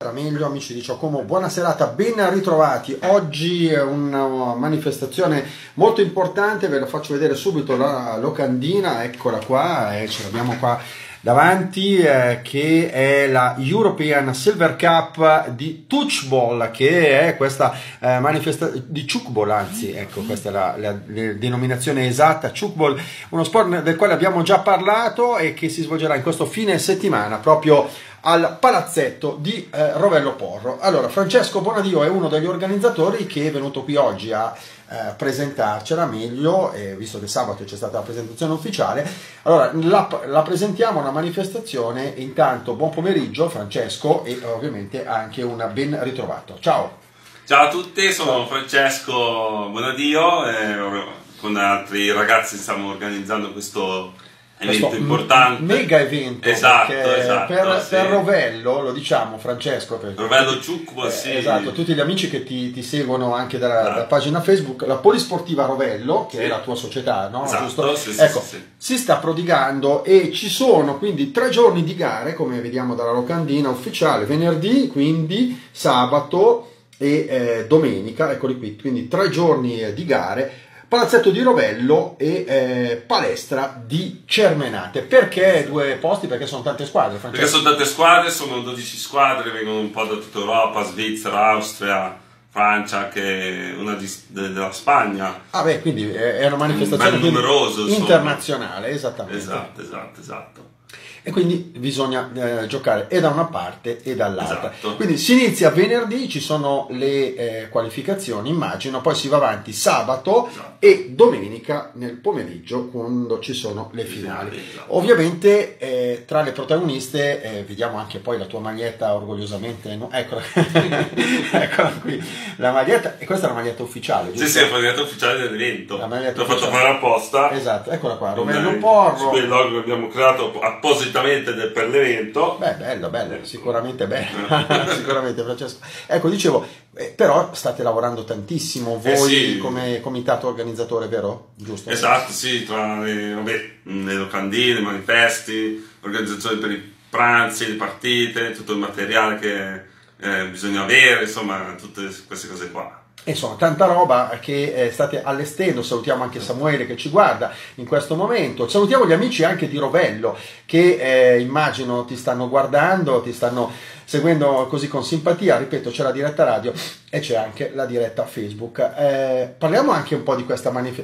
Meglio, amici di Ciacomo, buona serata, ben ritrovati. Oggi è una manifestazione molto importante, ve la faccio vedere subito la locandina, eccola qua, ce l'abbiamo qua davanti, che è la European Silver Cup di Touchball, che è questa manifestazione di Ciucball, anzi, ecco, questa è la denominazione esatta, Ciucball, uno sport del quale abbiamo già parlato e che si svolgerà in questo fine settimana proprio al palazzetto di Rovello Porro. Allora, Francesco Bonadio è uno degli organizzatori che è venuto qui oggi a presentarcela meglio, visto che sabato c'è stata la presentazione ufficiale. Allora, la presentiamo, una manifestazione. Intanto, buon pomeriggio Francesco e ovviamente anche un ben ritrovato. Ciao! Ciao a tutti, sono Francesco Bonadio, con altri ragazzi stiamo organizzando questo evento importante, mega evento, esatto, per Rovello, lo diciamo Francesco, Rovello Ciucball, sì. Esatto, tutti gli amici che ti seguono anche dalla pagina Facebook, la Polisportiva Rovello, che è la tua società, no? Esatto, giusto? Sì, ecco, sì. Si sta prodigando e ci sono quindi 3 giorni di gare, come vediamo dalla locandina ufficiale, venerdì, quindi sabato e domenica, eccoli qui, quindi 3 giorni di gare. Palazzetto di Rovello e palestra di Cermenate. Perché 2 posti? Perché sono tante squadre, Francesco? Perché sono tante squadre, sono 12 squadre, vengono un po' da tutta Europa, Svizzera, Austria, Francia, anche una della Spagna. Ah beh, quindi è una manifestazione numeroso, internazionale, esattamente. Esatto. E quindi bisogna giocare e da una parte e dall'altra. Esatto. Quindi si inizia venerdì, ci sono le qualificazioni, immagino, poi si va avanti sabato e domenica nel pomeriggio quando ci sono le finali. Esatto. Ovviamente tra le protagoniste vediamo anche poi la tua maglietta orgogliosamente, no? Eccola qui, la maglietta, e questa è la maglietta ufficiale, giusto? Sì, è la maglietta ufficiale dell'evento. L'ho fatto fare apposta. Esatto, eccola qua, Rovello Porro. Quel logo che abbiamo creato appositamente per l'evento. Beh, bello, sicuramente bello. Sicuramente, Francesco. Ecco, dicevo, però state lavorando tantissimo voi sì. come comitato organizzatore, vero? Giusto? Esatto, sì, tra le locandine, i manifesti, l'organizzazione per i pranzi, le partite, tutto il materiale che bisogna avere, insomma, tutte queste cose qua. Insomma, tanta roba che state allestendo. Salutiamo anche Samuele che ci guarda in questo momento. Salutiamo gli amici anche di Rovello che immagino ti stanno guardando, ti stanno seguendo così con simpatia. Ripeto, c'è la diretta radio e c'è anche la diretta Facebook. Parliamo anche un po' di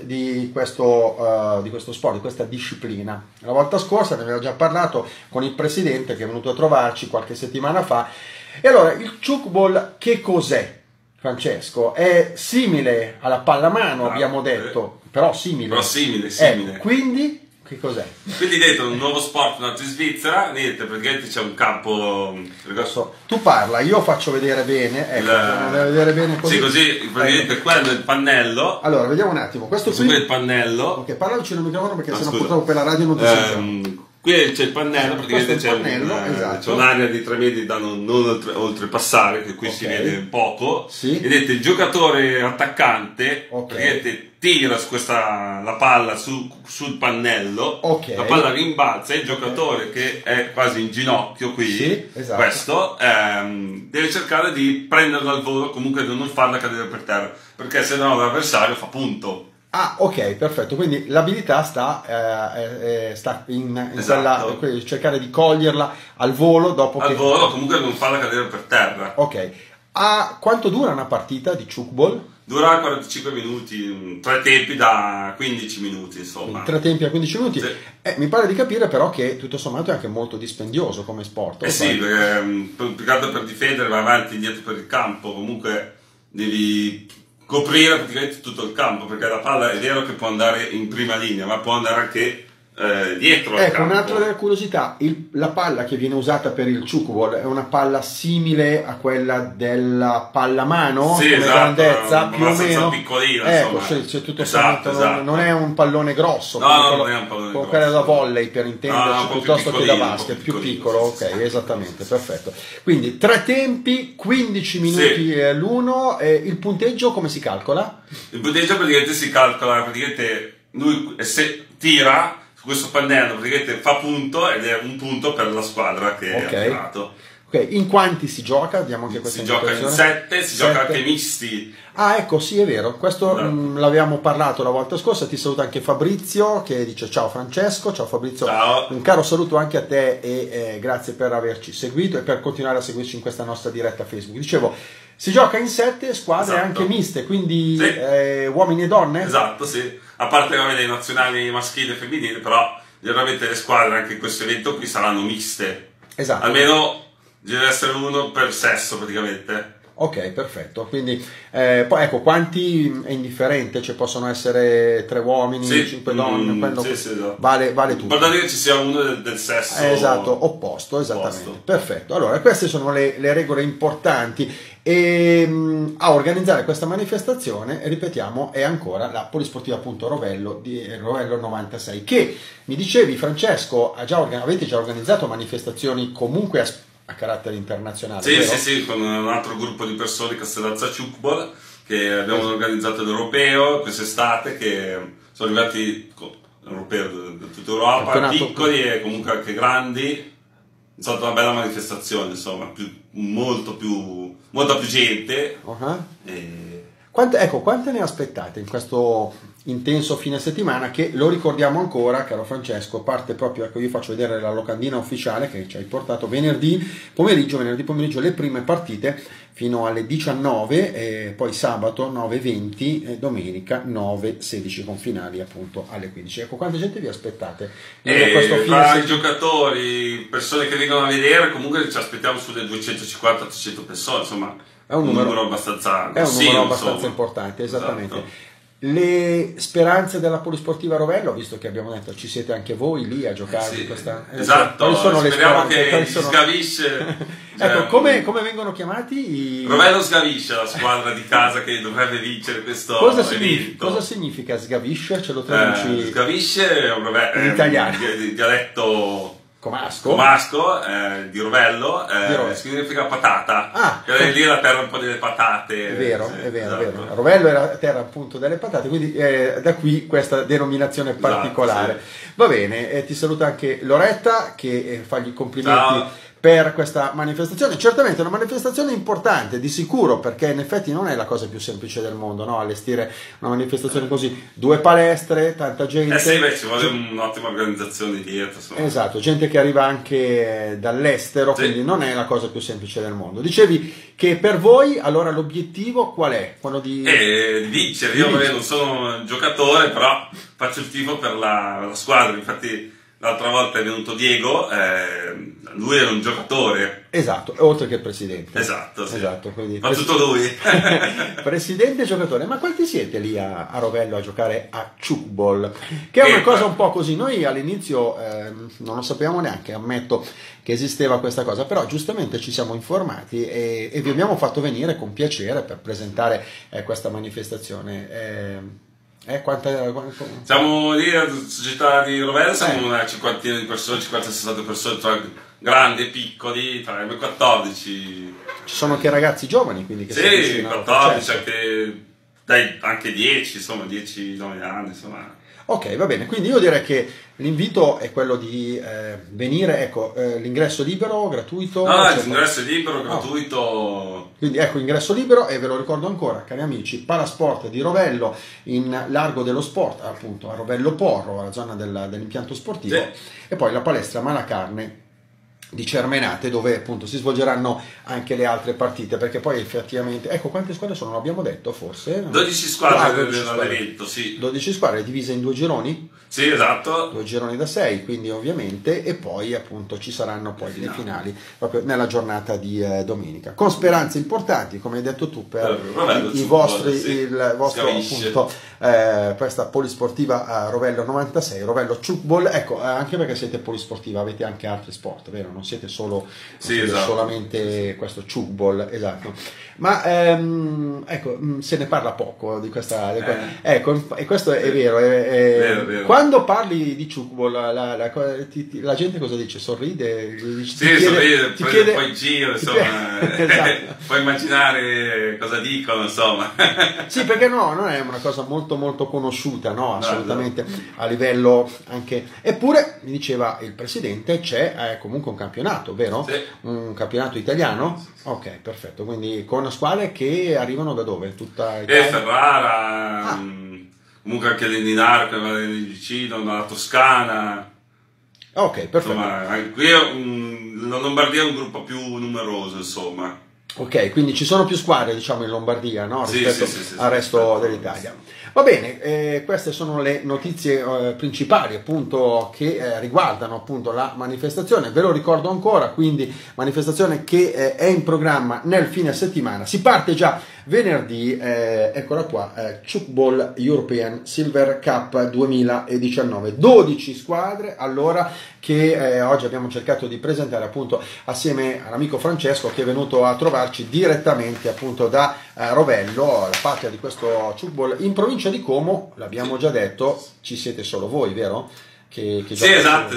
questo sport, di questa disciplina. La volta scorsa ne aveva già parlato con il presidente che è venuto a trovarci qualche settimana fa. E allora, il Ciucball che cos'è? Francesco, è simile alla pallamano, abbiamo detto, però simile. Però simile. Quindi, che cos'è? Quindi dentro un nuovo sport nato in Svizzera, niente, praticamente c'è un campo. Tu parla, io faccio vedere bene, vedere bene così. Sì, così, praticamente quello è il pannello. Allora, vediamo un attimo, questo qui è il pannello. Ok, parla vicino al microfono perché sennò purtroppo per la radio non ti sentiamo. Qui c'è il pannello, praticamente c'è un'area di 3 metri da non oltrepassare, che qui si vede poco. Sì. Vedete, il giocatore attaccante praticamente tira la palla sul pannello, la palla rimbalza, il giocatore che è quasi in ginocchio qui, questo, deve cercare di prenderla al volo, comunque di non farla cadere per terra, perché se no l'avversario fa punto. Ah, ok, perfetto. Quindi l'abilità sta in quella, cercare di coglierla al volo dopo volo, comunque non farla cadere per terra. Ok. Quanto dura una partita di Ciucball? Dura 45 minuti, 3 tempi da 15 minuti, insomma. 3 tempi a 15 minuti. Sì. Mi pare di capire però che tutto sommato è anche molto dispendioso come sport. Sì, perché per difendere vai avanti e indietro per il campo, comunque devi coprire praticamente tutto il campo, perché la palla è vero che può andare in prima linea, ma può andare anche dietro al campo. Un'altra delle curiosità, la palla che viene usata per il Ciucball è una palla simile a quella della pallamano, sì, come grandezza, più o meno piccolina, ecco, c'è tutto sommato, non è un pallone grosso, non è un pallone grosso, quella da volley per intenderci, piuttosto che da basket, più piccolo, ok, sì, esattamente, perfetto. Quindi 3 tempi, 15 minuti l'uno, il punteggio come si calcola? Il punteggio praticamente si calcola, lui se tira su questo pannello praticamente fa punto ed è un punto per la squadra che ha tirato. Ok, in quanti si gioca? Diamo anche questa si gioca in 7, si gioca anche misti. Ah, ecco, sì, è vero, questo l'abbiamo parlato la volta scorsa. Ti saluta anche Fabrizio che dice ciao Francesco, ciao Fabrizio, ciao. Un caro saluto anche a te e grazie per averci seguito e per continuare a seguirci in questa nostra diretta Facebook. Dicevo, si gioca in 7 squadre anche miste, quindi uomini e donne? Esatto, sì, a parte le nazionali maschili e femminili, però generalmente le squadre anche in questo evento qui saranno miste. Esatto. Almeno deve essere uno per sesso praticamente. Ok, perfetto. Quindi poi ecco, quanti è indifferente, cioè possono essere 3 uomini, 5 donne, esatto. vale tutto. Guardate che ci sia uno del sesso esatto, opposto, esattamente. Perfetto. Allora, queste sono le regole importanti e a organizzare questa manifestazione, ripetiamo, è ancora la Polisportiva appunto Rovello di Rovello 96, che mi dicevi Francesco, avete già organizzato manifestazioni comunque a carattere internazionale, sì, vero? Sì, con un altro gruppo di persone, Castellazza Ciucbol, che abbiamo organizzato l'Europeo quest'estate, che sono arrivati europeo da tutta Europa, piccoli e comunque anche grandi. È stata una bella manifestazione, insomma, molta più gente. Quante ne aspettate in questo intenso fine settimana che, lo ricordiamo ancora, caro Francesco, parte proprio, ecco, io faccio vedere la locandina ufficiale che ci hai portato venerdì pomeriggio le prime partite fino alle 19 e poi sabato 9:20 e domenica 9:16 con finali appunto alle 15. Ecco, quanta gente vi aspettate? Tra giocatori, persone che vengono a vedere, comunque ci aspettiamo sulle 250-300 persone, insomma. È un numero abbastanza importante, esattamente. Esatto. Le speranze della Polisportiva Rovello, visto che abbiamo detto ci siete anche voi lì a giocare in questa... Esatto, quali sono speriamo le speranze? che Sgavisce... Ecco, come vengono chiamati? Rovello Sgavisce, la squadra di casa che dovrebbe vincere questo evento. Cosa significa Sgavisce? Ce lo traduci? Sgavisce è un italiano. Dialetto... Comasco, di Rovello, significa patata, che lì è la terra un po' delle patate. È vero. Rovello era terra appunto delle patate, quindi da qui questa denominazione particolare. Esatto, sì. Va bene, ti saluta anche Loretta che fa gli complimenti. Ciao. Per questa manifestazione, certamente una manifestazione importante di sicuro, perché in effetti non è la cosa più semplice del mondo, no? Allestire una manifestazione così, 2 palestre, tanta gente. Ci vuole un'ottima organizzazione dietro. Insomma. Esatto, gente che arriva anche dall'estero, quindi non è la cosa più semplice del mondo. Dicevi che per voi allora l'obiettivo qual è? Quello di vincere. Io non sono un giocatore, però faccio il tifo per la squadra, infatti. L'altra volta è venuto Diego, lui era un giocatore. Esatto, oltre che presidente. Esatto, sì. Quindi fa tutto lui. Presidente e giocatore, ma quanti siete lì a Rovello a giocare a Ciucbol? Che è una cosa un po' così, noi all'inizio non lo sapevamo neanche, ammetto che esisteva questa cosa, però giustamente ci siamo informati e vi abbiamo fatto venire con piacere per presentare questa manifestazione. Siamo lì alla società di Rovello, siamo una cinquantina di persone, 50-60 persone, tra grandi e piccoli, tra i 14. Ci sono anche ragazzi giovani, quindi che sì, 14, anche 10, insomma, 10-9 anni, insomma. Ok, va bene, quindi io direi che l'invito è quello di venire, ecco, l'ingresso libero, gratuito? L'ingresso è libero, gratuito. Quindi ecco, ingresso libero e ve lo ricordo ancora, cari amici, Palasport di Rovello, in Largo dello Sport, appunto a Rovello Porro, alla zona dell'impianto sportivo, e poi la palestra Malacarne di Cermenate, dove appunto si svolgeranno anche le altre partite, perché poi effettivamente, ecco, quante squadre sono? L'abbiamo detto forse? 12 squadre dell'evento, sì. 12 squadre divise in 2 gironi? Sì, esatto. 2 gironi da 6, quindi ovviamente, e poi appunto ci saranno poi le finali proprio nella giornata di domenica, con speranze importanti, come hai detto tu, per il vostro appunto questa polisportiva a Rovello 96, Rovello Ciucbol, ecco, anche perché siete polisportiva, avete anche altri sport, vero? Non siete solo solamente questo Ciucbol, esatto. Ma ecco, se ne parla poco di questa ecco, e questo è vero, vero. Quando parli di Ciucbol la gente cosa dice? Sorride? Sorride, chiede, poi giro, insomma, esatto. Puoi immaginare cosa dicono, insomma. Sì, perché non è una cosa molto molto conosciuta, no? Assolutamente, a livello anche... Eppure, mi diceva il presidente, c'è comunque un campionato, vero? Sì. Un campionato italiano? Ok, perfetto, quindi con squadre che arrivano da dove? Tutta Italia? Ferrara, comunque anche l'Endinaro che va lì vicino, la Toscana. Ok, perfetto. Insomma, qui la Lombardia è un gruppo più numeroso, insomma. Ok, quindi ci sono più squadre, diciamo, in Lombardia, no? Rispetto al resto dell'Italia. Va bene, queste sono le notizie principali, appunto, che riguardano appunto la manifestazione. Ve lo ricordo ancora, quindi manifestazione che è in programma nel fine settimana. Si parte già venerdì, eccola qua, Tchoukball European Silver Cup 2019. 12 squadre, allora, che oggi abbiamo cercato di presentare appunto assieme all'amico Francesco, che è venuto a trovarci direttamente appunto da Rovello, la patria di questo Tchoukball in provincia di Como. L'abbiamo già detto, ci siete solo voi, vero? Che sì, esatto,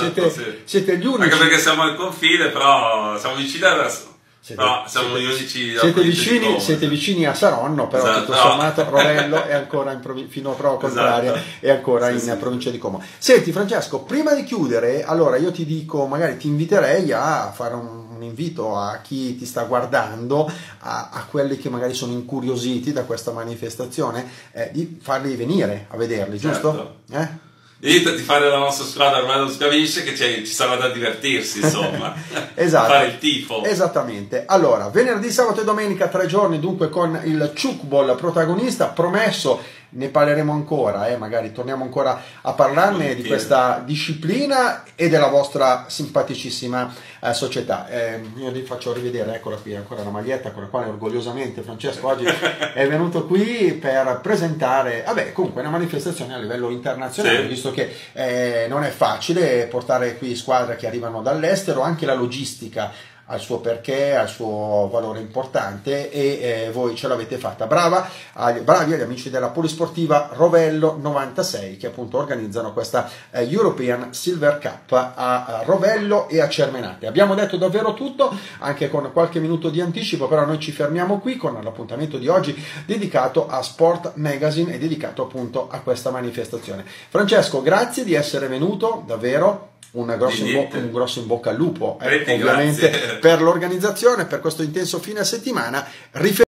siete gli unici. Anche perché siamo al confine, però siamo vicini adesso. Siamo gli unici. Siete vicini a Saronno, però esatto, tutto sommato Rovello è ancora fino a prova contraria, è ancora in provincia di Como. Senti Francesco, prima di chiudere, allora io ti dico, magari ti inviterei a fare un invito a chi ti sta guardando, a quelli che magari sono incuriositi da questa manifestazione, di farli venire a vederli, giusto? Certo. Di fare la nostra squadra Rovello Scavisce, che ci sarà da divertirsi, insomma. Esatto. Fare il tifo. Esattamente. Allora, venerdì, sabato e domenica, 3 giorni dunque con il Tchoukball protagonista, promesso. Ne parleremo ancora, magari torniamo ancora a parlarne di questa disciplina e della vostra simpaticissima società. Io vi faccio rivedere, eccola qui, ancora la maglietta con la quale orgogliosamente Francesco oggi è venuto qui per presentare, comunque una manifestazione a livello internazionale, visto che non è facile portare qui squadre che arrivano dall'estero, anche la logistica al suo perché, al suo valore importante, e voi ce l'avete fatta. Bravi agli amici della Polisportiva Rovello 96 che appunto organizzano questa European Silver Cup a Rovello e a Cermenate. Abbiamo detto davvero tutto, anche con qualche minuto di anticipo, però noi ci fermiamo qui con l'appuntamento di oggi dedicato a Sport Magazine e dedicato appunto a questa manifestazione. Francesco, grazie di essere venuto, davvero. Un grosso in bocca al lupo, ovviamente, per l'organizzazione, per questo intenso fine settimana.